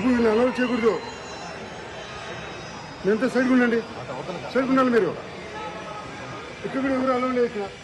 బాబు వీళ్ళని అలౌ చేయకూడదు. ఎంత సైడ్ ఉండండి, సైడ్ ఉండాలి మీరు. ఇక్కడ కూడా ఎవరు అలౌ లేదు ఇక్కడ.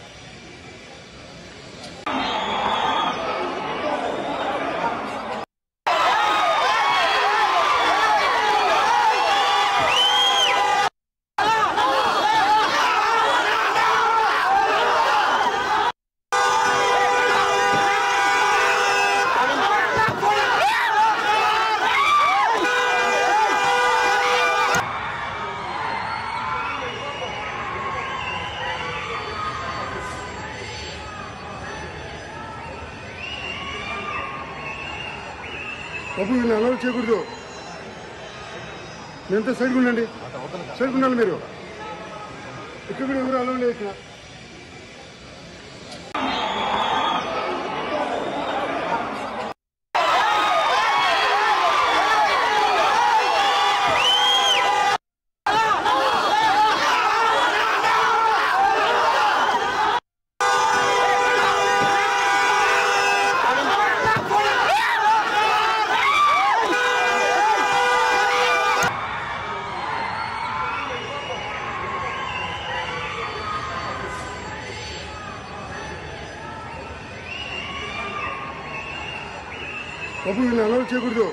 బాబు వీళ్ళని అలౌ చేయకూడదు. ఎంత సైడ్ ఉండండి, సైడ్ ఉండాలి మీరు. ఇక్కడ కూడా ఎవరు అలౌ లేదు ఇక్కడ. బాబు వీళ్ళని అలౌ చేయకూడదు.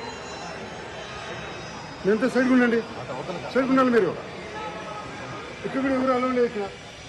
ఎంత సైడ్ ఉండండి, సైడ్ ఉండాలి మీరు. ఇక్కడ కూడా ఎవరు అలౌ లేదు ఇక్కడ.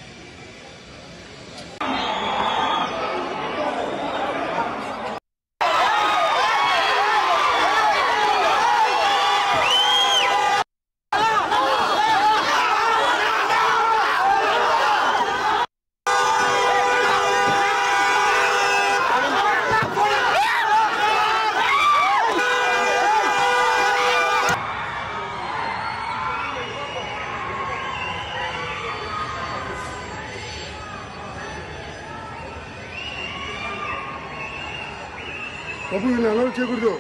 బాబు వీళ్ళని అలౌ చేయకూడదు.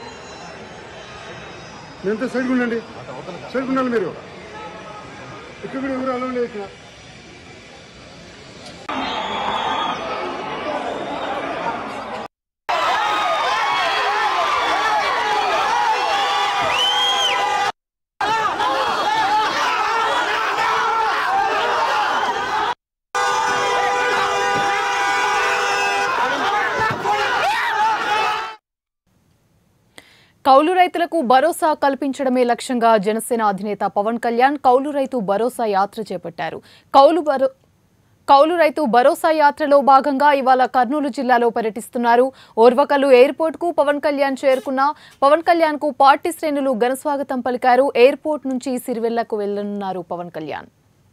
ఎంత సైడ్ ఉండండి, సైడ్ ఉండాలి మీరు. ఇక్కడ కూడా ఎవరు అలౌ లేదు ఇక్కడ. కౌలు రైతులకు భరోసా కల్పించడమే లక్ష్యంగా జనసేన అధినేత పవన్ కళ్యాణ్ కౌలు రైతు భరోసా యాత్ర చేపట్టారు. కౌలు రైతు భరోసా యాత్రలో భాగంగా ఇవాళ కర్నూలు జిల్లాలో పర్యటిస్తున్నారు. ఓర్వకల్లు ఎయిర్పోర్ట్ కు పవన్ కళ్యాణ్ చేరుకున్న పవన్ కళ్యాణ్ కు పార్టీ శ్రేణులు ఘనస్వాగతం పలికారు. ఎయిర్పోర్ట్ నుంచి సిరివెల్లకు వెళ్లనున్నారు పవన్ కళ్యాణ్.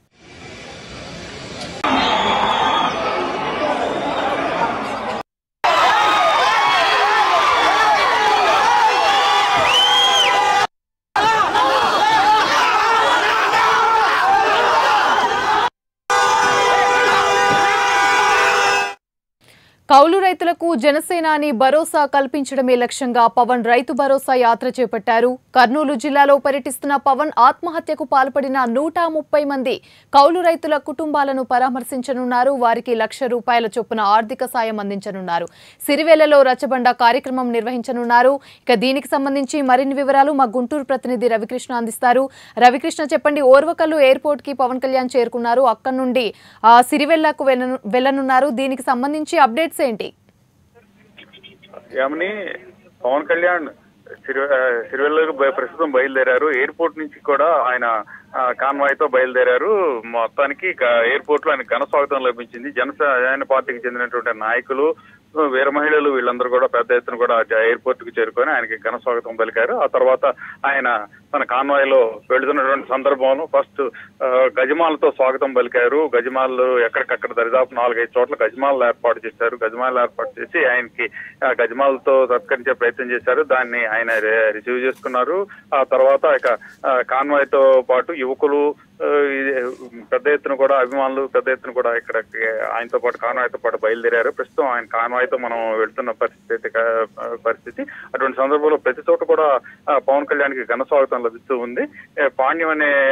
కౌలు రైతులకు జనసేనాని భరోసా కల్పించడమే లక్ష్యంగా పవన్ రైతు భరోసా యాత్ర చేపట్టారు. కర్నూలు జిల్లాలో పర్యటిస్తున్న పవన్ ఆత్మహత్యకు పాల్పడిన 130 మంది కౌలు రైతుల కుటుంబాలను పరామర్శించనున్నారు. వారికి ₹1,00,000 చొప్పున ఆర్థిక సాయం అందించనున్నారు. సిరివెల్లలో రచ్చబండ కార్యక్రమం నిర్వహించనున్నారు. ఇక దీనికి సంబంధించి మరిన్ని వివరాలు మా గుంటూరు ప్రతినిధి రవికృష్ణ అందిస్తారు. రవికృష్ణ, చెప్పండి. ఓర్వకల్లు ఎయిర్పోర్ట్ కి పవన్ కళ్యాణ్ చేరుకున్నారు. అక్కడి నుండి సిరివెల్లకు వెళ్లనున్నారు. దీనికి సంబంధించి అప్డేట్స్ ఏంటి? యామిని, పవన్ కళ్యాణ్ సిరివెల్లకు ప్రస్తుతం బయలుదేరారు. ఎయిర్పోర్ట్ నుంచి కూడా ఆయన కాన్వాయ్ తో బయలుదేరారు. మొత్తానికి ఎయిర్పోర్ట్ లో ఆయన ఘన స్వాగతం లభించింది. జనసేన పార్టీకి చెందినటువంటి నాయకులు, వీర మహిళలు వీళ్ళందరూ కూడా పెద్ద ఎత్తున కూడా ఎయిర్పోర్ట్ కు చేరుకొని ఆయనకి ఘన స్వాగతం పలికారు. ఆ తర్వాత ఆయన తన కాన్వాయ్ లో వెళుతున్నటువంటి సందర్భంలో ఫస్ట్ గజమాలతో స్వాగతం పలికారు. గజమాలు ఎక్కడికక్కడ దరిదాపు 4-5 చోట్ల గజమాలు ఏర్పాటు చేశారు. గజమాలు ఏర్పాటు చేసి ఆయనకి గజమాలతో సత్కరించే ప్రయత్నం చేశారు. దాన్ని ఆయన రిసీవ్ చేసుకున్నారు. ఆ తర్వాత ఇక కాన్వాయ్ తో పాటు యువకులు పెద్ద ఎత్తున కూడా అభిమానులు పెద్ద ఎత్తున కూడా ఇక్కడ ఆయనతో పాటు కాన్వాయ్తో పాటు బయలుదేరారు. ప్రస్తుతం ఆయన కాన్వాయ్తో మనం వెళ్తున్న పరిస్థితి. అటువంటి సందర్భంలో ప్రతి చోట కూడా పవన్ కళ్యాణ్కి ఘన స్వాగతం లభిస్తూ ఉంది. పాండ్యం అనే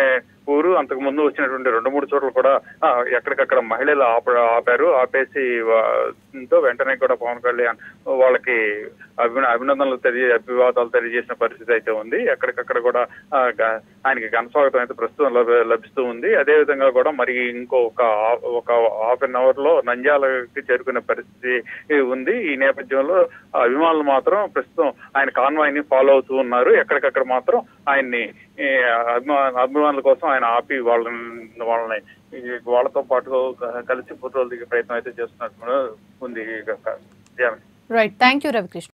పూరు అంతకు ముందు వచ్చినటువంటి 2-3 చోట్ల కూడా ఎక్కడికక్కడ మహిళలు ఆపారు. ఆపేసి వెంటనే కూడా పవన్ కళ్యాణ్ వాళ్ళకి అభివాదాలు తెలియజేసిన పరిస్థితి అయితే ఉంది. ఎక్కడికక్కడ కూడా ఆయనకి ఘనస్వాగతం అయితే ప్రస్తుతం లభిస్తూ ఉంది. అదే విధంగా కూడా మరి ఒక హాఫ్ అన్ అవర్ లో నంద్యాలకి చేరుకునే పరిస్థితి ఉంది. ఈ నేపథ్యంలో అభిమానులు మాత్రం ప్రస్తుతం ఆయన కాన్వాయ్ ని ఫాలో అవుతూ ఉన్నారు. ఎక్కడికక్కడ మాత్రం ఆయన్ని అభిమానుల కోసం ఆయన ఆపి వాళ్ళతో పాటు కలిసి ఫోటోలు దిగే ప్రయత్నం అయితే చేస్తున్నట్టు ఉంది. Right, thank you Ravikrishna.